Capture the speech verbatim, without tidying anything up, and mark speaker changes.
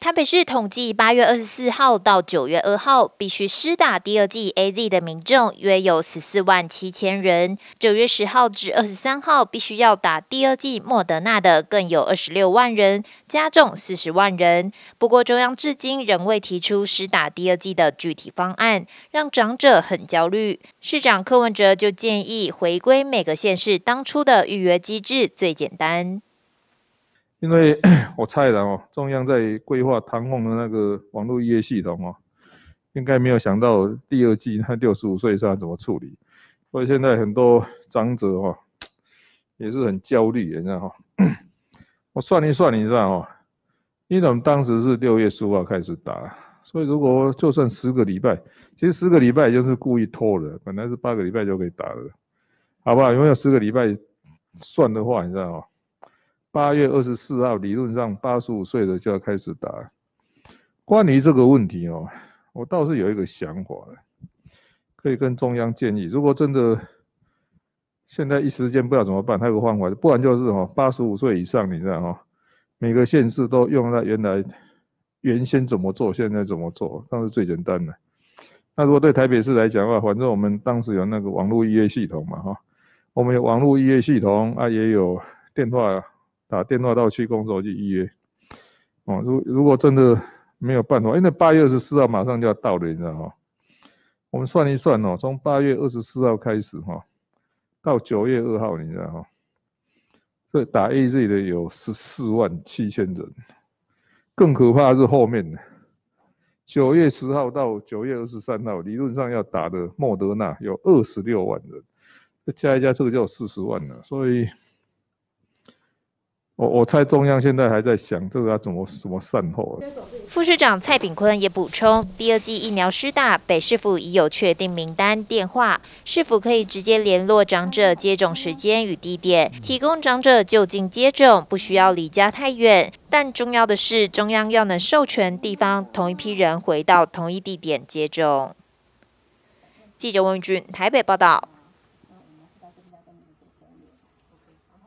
Speaker 1: 台北市统计，八月二十四号到九月二号必须施打第二剂 A Z 的民众约有十四万七千人。九月十号至二十三号必须要打第二剂莫德纳的更有二十六万人，加重四十万人。不过，中央至今仍未提出施打第二剂的具体方案，让长者很焦虑。市长柯文哲就建议回归每个县市当初的预约机制，最简单。
Speaker 2: 因为我猜了哦，中央在规划唐凤的那个网络预约系统哦，应该没有想到第二季那六十五岁以上怎么处理，所以现在很多长者哦也是很焦虑，你知道哈、哦？我算一算，你知道哦，因为我们当时是六月十五号开始打，所以如果就算十个礼拜，其实十个礼拜也就是故意拖了，本来是八个礼拜就可以打了，好不好？有没有十个礼拜算的话，你知道哦？八月二十四号，理论上八十五岁的就要开始打。关于这个问题哦，我倒是有一个想法，可以跟中央建议。如果真的现在一时间不知道怎么办，还有个方法，不然就是哦，八十五岁以上，你知道哦，每个县市都用那原来原先怎么做，现在怎么做，那是最简单的。那如果对台北市来讲的话，反正我们当时有那个网络预约系统嘛，哈，我们有网络预约系统啊，也有电话。打电话到区公所去预约，哦，如如果真的没有办法，因为八月二十四号马上就要到了，你知道吗？我们算一算哦，从八月二十四号开始哈，到九月二号，你知道吗？这打 A Z 的有十四万七千人，更可怕的是后面的九月十号到九月二十三号，理论上要打的莫德纳有二十六万人，加一加这个就有四十万了，所以。我我猜中央现在还在想这个要怎么怎么善后。
Speaker 1: 副市长蔡炳坤也补充，第二剂疫苗施打，北市府已有确定名单、电话，市府可以直接联络长者接种时间与地点，提供长者就近接种，不需要离家太远。但重要的是，中央要能授权地方同一批人回到同一地点接种。记者温玉君台北报道。